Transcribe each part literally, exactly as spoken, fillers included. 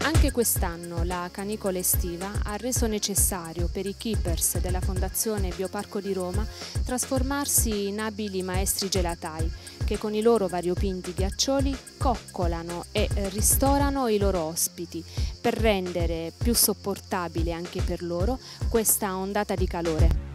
Anche quest'anno la canicola estiva ha reso necessario per i keepers della Fondazione Bioparco di Roma trasformarsi in abili maestri gelatai che con i loro variopinti ghiaccioli coccolano e ristorano i loro ospiti per rendere più sopportabile anche per loro questa ondata di calore.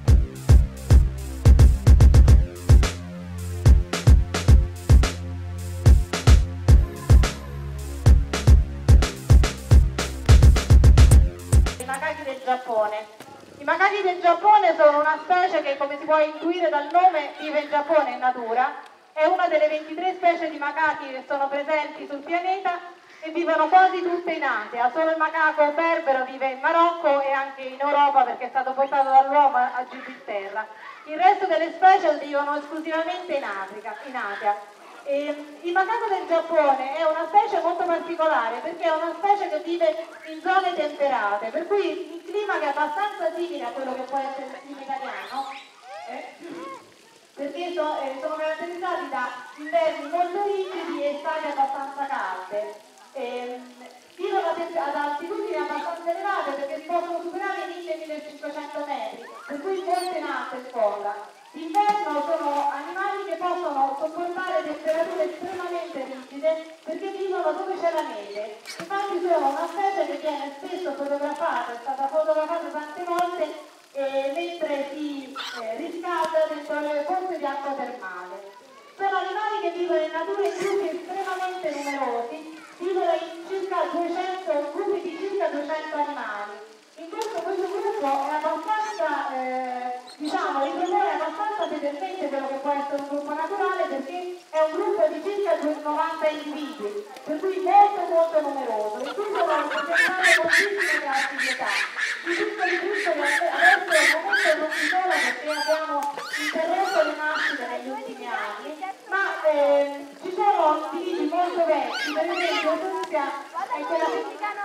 I macachi del Giappone sono una specie che, come si può intuire dal nome, vive in Giappone in natura. È una delle ventitré specie di macachi che sono presenti sul pianeta e vivono quasi tutte in Asia. Solo il macaco berbero vive in Marocco e anche in Europa perché è stato portato dall'uomo a Gibilterra. Il resto delle specie vivono esclusivamente in Africa, in Asia. E il macaco del Giappone è una specie molto particolare perché è una specie che vive in zone temperate, per cui il clima che è abbastanza simile a quello che può essere il clima italiano, eh, perché so, eh, sono caratterizzati da inverni molto rigidi e estati abbastanza calde. Eh, vivono ad altitudini abbastanza elevate perché possono superare i mille millecinquecento metri, per cui molto in alto in sponda. D'inverno sono animali che possono sopportare temperature estremamente rigide perché vivono dove c'è la neve. Infatti sono una specie che viene spesso fotografata, è stata fotografata tante volte eh, mentre si eh, riscalda dentro le pozze di acqua termale. Sono animali che vivono in natura in gruppi estremamente numerosi, vivono in circa duecento gruppi di circa duecento animali. In questo, questo gruppo è abbastanza, eh, diciamo, ripropone abbastanza fedelmente quello che può essere un gruppo naturale perché è un gruppo di circa novanta individui, per cui molto molto numeroso, in cui sono rappresentate moltissime classi di età. Di piccoli piccoli adesso al momento non si sono perché abbiamo interrotto le nascite negli ultimi anni, ma eh, ci sono individui molto vecchi, per esempio Russia è quella che...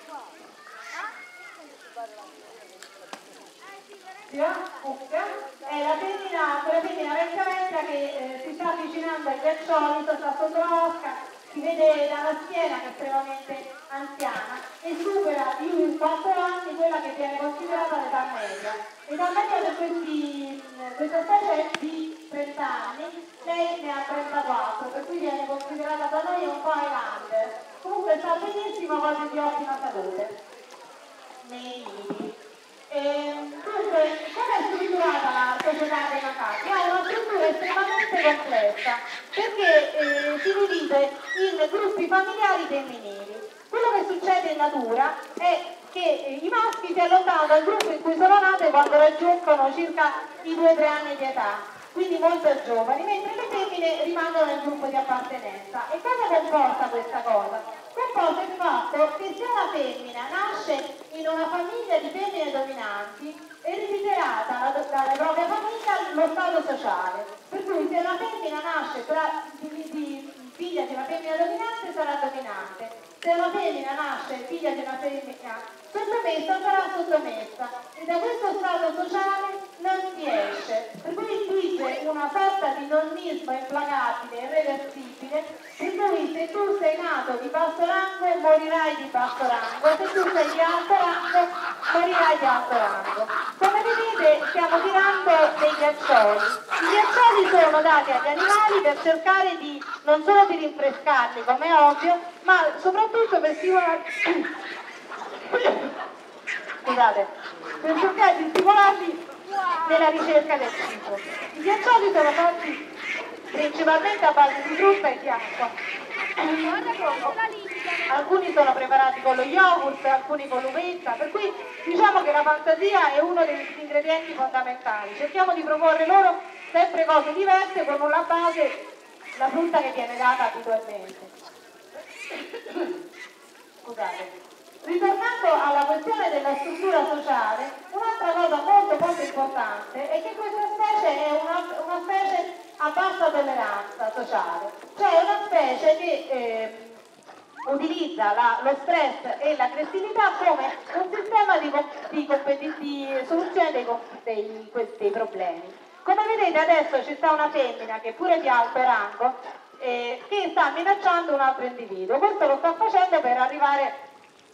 È la femmina, quella femmina vecchia vecchia che eh, si sta avvicinando ai ghiaccioli, sta sotto la mosca, si vede dalla schiena che è estremamente anziana e supera di quattro anni quella che viene considerata l'età media. L'età media per questi, questa specie è di trenta anni, lei ne ha trentaquattro, per cui viene considerata da noi un po' Highlander. Comunque sta benissimo, quasi di ottima salute. Nei nidi. Eh, dunque, come è strutturata la società dei macachi? Ha una struttura estremamente complessa perché eh, si divide in gruppi familiari femminili. Quello che succede in natura è che eh, i maschi si allontanano dal gruppo in cui sono nate quando raggiungono circa i due tre anni di età, quindi molto giovani, mentre le femmine rimangono nel gruppo di appartenenza. E cosa comporta questa cosa? Comporta il fatto che se una femmina nasce in una famiglia di femmine dominanti è desiderata dalla propria famiglia lo stato sociale, per cui se una femmina nasce tra, di, di, figlia di una femmina dominante sarà dominante, se una femmina nasce figlia di una femmina sottomessa sarà sottomessa e da questo stato sociale non si esce, per cui intuisce una sorta di nonnismo implacabile e irreversibile, per cui se tu sei nato di basso rango morirai di basso rango, se tu sei di alto rango morirai di alto rango. Come vedete stiamo tirando dei ghiaccioli. I ghiaccioli sono dati agli animali per cercare di non solo di rinfrescarli, come è ovvio, ma soprattutto per stimolarli scusate, per cercare di stimolarli nella ricerca del cibo. I ghiaccioli sono fatti principalmente a base di frutta e di acqua. Alcuni sono preparati con lo yogurt, alcuni con l'uvetta, per cui diciamo che la fantasia è uno degli ingredienti fondamentali. Cerchiamo di proporre loro sempre cose diverse con una base, la frutta che viene data abitualmente. Scusate. Ritornando alla questione della struttura sociale, un'altra cosa molto molto importante è che questa specie è una, una specie a bassa tolleranza sociale, cioè una specie che eh, utilizza la, lo stress e l'aggressività come un sistema di, di, di soluzione dei, dei, dei problemi. Come vedete adesso ci sta una femmina che pure di alto rango eh, che sta minacciando un altro individuo. Questo lo sta facendo per arrivare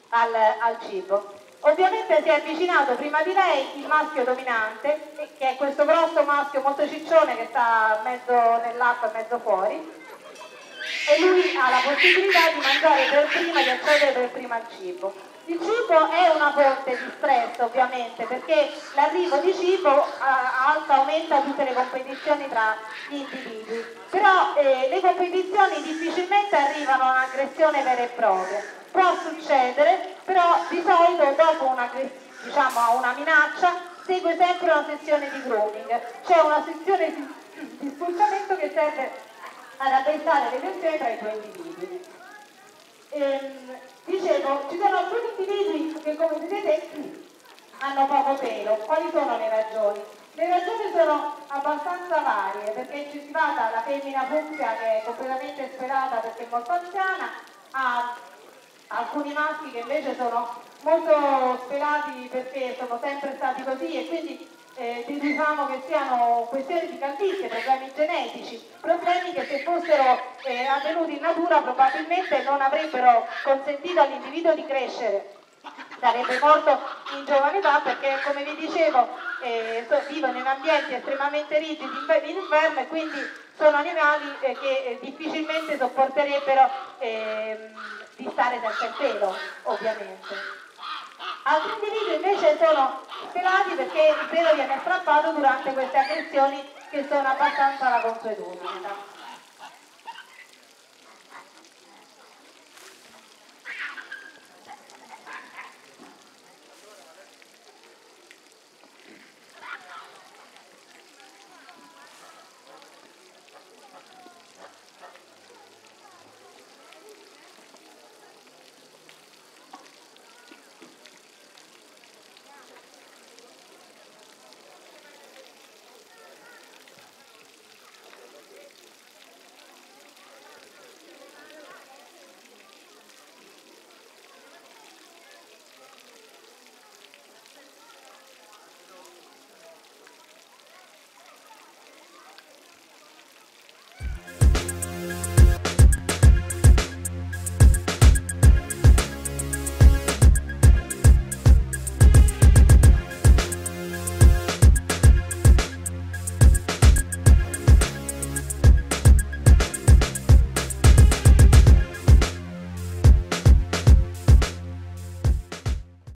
al, al cibo. Ovviamente si è avvicinato prima di lei il maschio dominante, che è questo grosso maschio molto ciccione che sta mezzo nell'acqua e mezzo fuori, e lui ha la possibilità di mangiare per prima, di accedere per prima al cibo. Il cibo è una fonte di stress ovviamente, perché l'arrivo di cibo alza, aumenta tutte le competizioni tra gli individui, però eh, le competizioni difficilmente arrivano a un'aggressione vera e propria. Può succedere, però di solito dopo una, diciamo, una minaccia segue sempre una sessione di grooming, cioè una sessione di, di sfruttamento che serve ad abbassare le tensioni tra i due individui. Ehm, dicevo, ci sono alcuni individui che come vedete hanno poco pelo. Quali sono le ragioni? Le ragioni sono abbastanza varie, perché ci si va dalla femmina fucsia che è completamente sperata perché è molto anziana a alcuni maschi che invece sono molto sperati perché sono sempre stati così e quindi eh, diciamo che siano questioni di calvizie, problemi genetici, problemi che se fossero eh, avvenuti in natura probabilmente non avrebbero consentito all'individuo di crescere, sarebbe morto in giovane età perché come vi dicevo eh, vivono in ambienti estremamente rigidi in inverno e quindi sono animali eh, che eh, difficilmente sopporterebbero eh, di stare senza il pelo, ovviamente. Altri individui invece sono pelati perché il pelo viene strappato durante queste aggressioni che sono abbastanza la consuetudine.